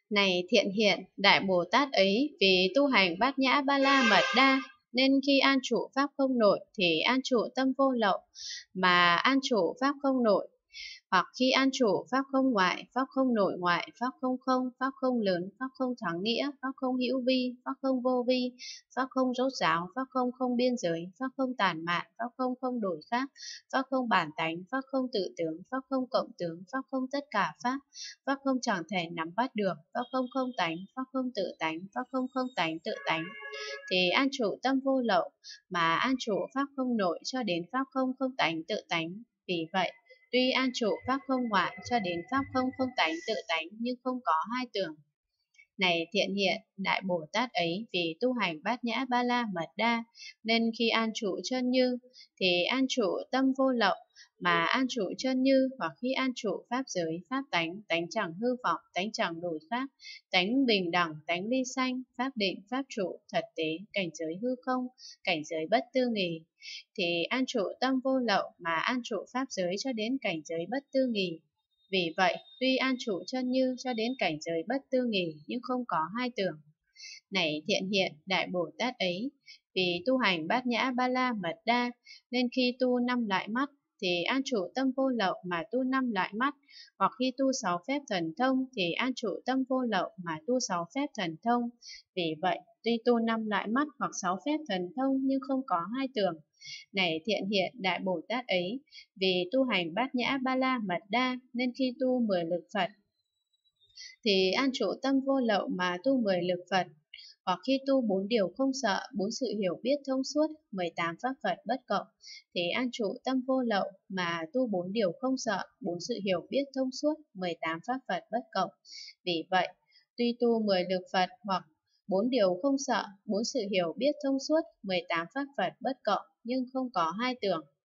Này thiện hiện, Đại Bồ Tát ấy vì tu hành bát nhã ba la mật đa, nên khi an trụ pháp không nội thì an trụ tâm vô lậu, mà an trụ pháp không nội. Hoặc khi an trụ pháp không ngoại, pháp không nội ngoại, pháp không không, pháp không lớn, pháp không thắng nghĩa, pháp không hữu vi, pháp không vô vi, pháp không rốt ráo, pháp không không biên giới, pháp không tản mạn, pháp không không đổi khác, pháp không bản tánh, pháp không tự tướng, pháp không cộng tướng, pháp không tất cả pháp, pháp không chẳng thể nắm bắt được, pháp không không tánh, pháp không tự tánh, pháp không không tánh tự tánh, thì an trụ tâm vô lậu, mà an trụ pháp không nội cho đến pháp không không tánh tự tánh. Vì vậy, tuy an trụ pháp không ngoại cho đến pháp không không tánh tự tánh, nhưng không có hai tưởng. Này thiện hiện, Đại Bồ Tát ấy vì tu hành bát nhã ba la mật đa, nên khi an trụ chân như thì an trụ tâm vô lậu, mà an trụ chân như, hoặc khi an trụ pháp giới, pháp tánh, tánh chẳng hư vọng, tánh chẳng đổi khác, tánh bình đẳng, tánh ly sanh, pháp định, pháp trụ, thật tế, cảnh giới hư không, cảnh giới bất tư nghì, thì an trụ tâm vô lậu, mà an trụ pháp giới cho đến cảnh giới bất tư nghì. Vì vậy, tuy an trụ chân như cho đến cảnh giới bất tư nghì, nhưng không có hai tưởng. Này thiện hiện, Đại Bồ Tát ấy vì tu hành bát nhã ba la mật đa, nên khi tu năm lại mắt thì an trụ tâm vô lậu, mà tu năm lại mắt, hoặc khi tu sáu phép thần thông thì an trụ tâm vô lậu, mà tu sáu phép thần thông. Vì vậy, tuy tu năm lại mắt hoặc sáu phép thần thông, nhưng không có hai tưởng. Này thiện hiện, Đại Bồ Tát ấy vì tu hành bát nhã ba la mật đa, nên khi tu 10 lực Phật thì an trụ tâm vô lậu, mà tu 10 lực Phật, hoặc khi tu 4 điều không sợ, 4 sự hiểu biết thông suốt, 18 pháp Phật bất cộng, thì an trụ tâm vô lậu, mà tu 4 điều không sợ, 4 sự hiểu biết thông suốt, 18 pháp Phật bất cộng. Vì vậy, tuy tu 10 lực Phật hoặc 4 điều không sợ, 4 sự hiểu biết thông suốt, 18 pháp Phật bất cộng, nhưng không có hai tưởng.